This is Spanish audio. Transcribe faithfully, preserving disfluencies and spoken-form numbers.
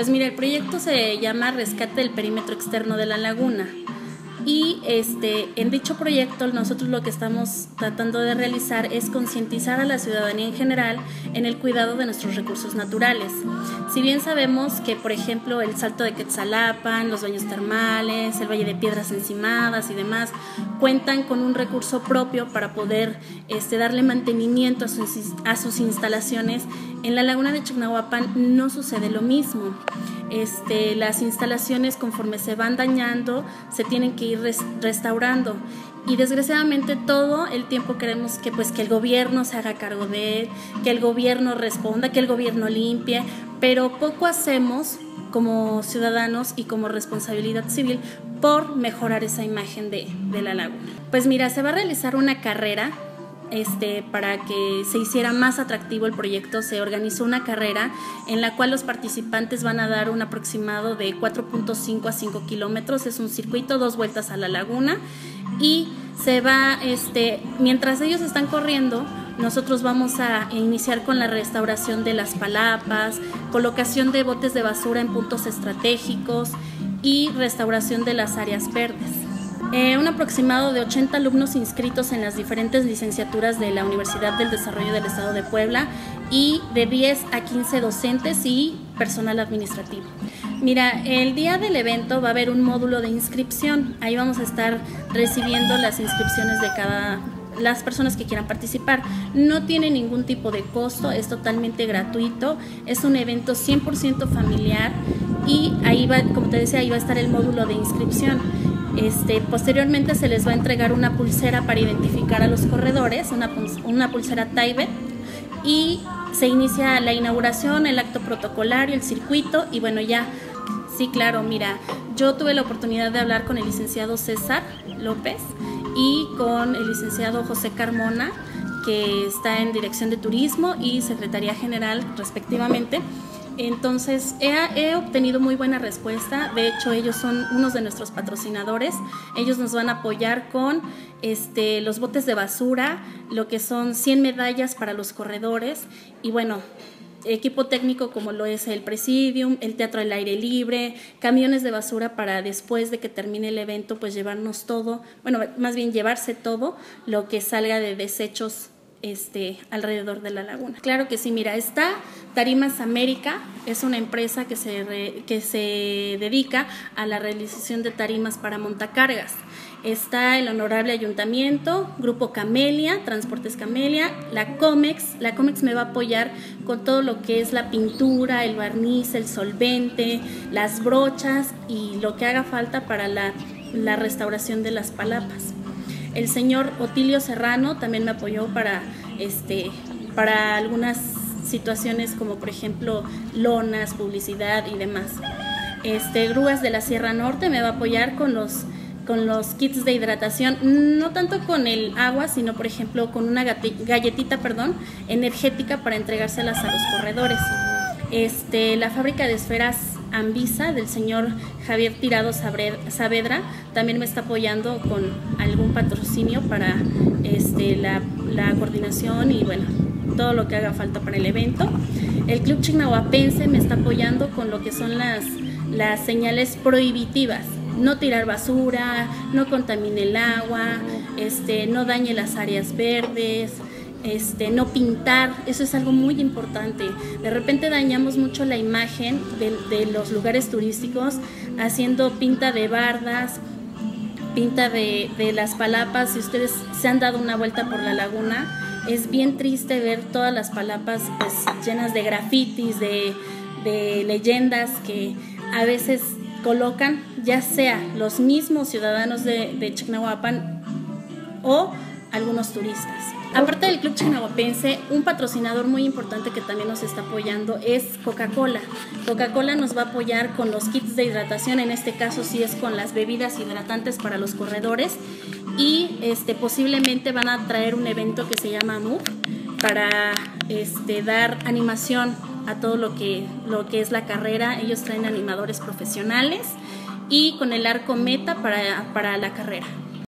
Pues mira, el proyecto se llama Rescate del Perímetro Externo de la Laguna. Y este, en dicho proyecto nosotros lo que estamos tratando de realizar es concientizar a la ciudadanía en general en el cuidado de nuestros recursos naturales. Si bien sabemos que, por ejemplo, el Salto de Quetzalapan, los baños termales, el Valle de Piedras Encimadas y demás cuentan con un recurso propio para poder este, darle mantenimiento a sus, a sus instalaciones, en la laguna de Chignahuapan no sucede lo mismo. Este, las instalaciones, conforme se van dañando, se tienen que ir res, restaurando, y desgraciadamente todo el tiempo queremos que, pues, que el gobierno se haga cargo de él, que el gobierno responda, que el gobierno limpie, pero poco hacemos como ciudadanos y como responsabilidad civil por mejorar esa imagen de, de la laguna. Pues mira, se va a realizar una carrera. Este, para que se hiciera más atractivo el proyecto, se organizó una carrera en la cual los participantes van a dar un aproximado de cuatro punto cinco a cinco kilómetros. Es un circuito, dos vueltas a la laguna, y se va, este, mientras ellos están corriendo, nosotros vamos a iniciar con la restauración de las palapas, colocación de botes de basura en puntos estratégicos y restauración de las áreas verdes. Eh, un aproximado de ochenta alumnos inscritos en las diferentes licenciaturas de la Universidad del Desarrollo del Estado de Puebla, y de diez a quince docentes y personal administrativo. Mira, el día del evento va a haber un módulo de inscripción. Ahí vamos a estar recibiendo las inscripciones de cada las personas que quieran participar. No tiene ningún tipo de costo, es totalmente gratuito, es un evento cien por ciento familiar, y ahí va, como te decía, ahí va a estar el módulo de inscripción. Este, posteriormente se les va a entregar una pulsera para identificar a los corredores, una, una pulsera Taibet, y se inicia la inauguración, el acto protocolario, el circuito, y bueno, ya, sí, claro, mira, yo tuve la oportunidad de hablar con el licenciado César López y con el licenciado José Carmona, que está en Dirección de Turismo y Secretaría General respectivamente. Entonces he, he obtenido muy buena respuesta. De hecho, ellos son unos de nuestros patrocinadores. Ellos nos van a apoyar con este, los botes de basura, lo que son cien medallas para los corredores, y bueno, equipo técnico como lo es el Presidium, el Teatro al Aire Libre, camiones de basura para después de que termine el evento, pues llevarnos todo, bueno, más bien llevarse todo lo que salga de desechos Este, alrededor de la laguna. Claro que sí, mira, está Tarimas América, es una empresa que se, re, que se dedica a la realización de tarimas para montacargas. Está el Honorable Ayuntamiento, Grupo Camelia, Transportes Camelia, la Comex. La Comex me va a apoyar con todo lo que es la pintura, el barniz, el solvente, las brochas y lo que haga falta para la, la restauración de las palapas. El señor Otilio Serrano también me apoyó para, este, para algunas situaciones como por ejemplo lonas, publicidad y demás. Este, Grúas de la Sierra Norte me va a apoyar con los, con los kits de hidratación, no tanto con el agua, sino por ejemplo con una galletita perdón, energética para entregárselas a los corredores. Este, la fábrica de esferas Anvisa del señor Javier Tirado Saavedra también me está apoyando con algún patrocinio para este, la, la coordinación y bueno, todo lo que haga falta para el evento. El Club Chignahuapense me está apoyando con lo que son las, las señales prohibitivas: no tirar basura, no contamine el agua, este, no dañe las áreas verdes, Este, no pintar. Eso es algo muy importante. De repente dañamos mucho la imagen de, de los lugares turísticos haciendo pinta de bardas, pinta de, de las palapas. Si ustedes se han dado una vuelta por la laguna, es bien triste ver todas las palapas pues, llenas de grafitis, de, de leyendas que a veces colocan ya sea los mismos ciudadanos de, de Chignahuapan o algunos turistas. Aparte del Club Chignahuapense, un patrocinador muy importante que también nos está apoyando es Coca-Cola. Coca-Cola nos va a apoyar con los kits de hidratación, en este caso sí es con las bebidas hidratantes para los corredores, y este, posiblemente van a traer un evento que se llama M U F para este, dar animación a todo lo que, lo que es la carrera. Ellos traen animadores profesionales y con el arco meta para, para la carrera.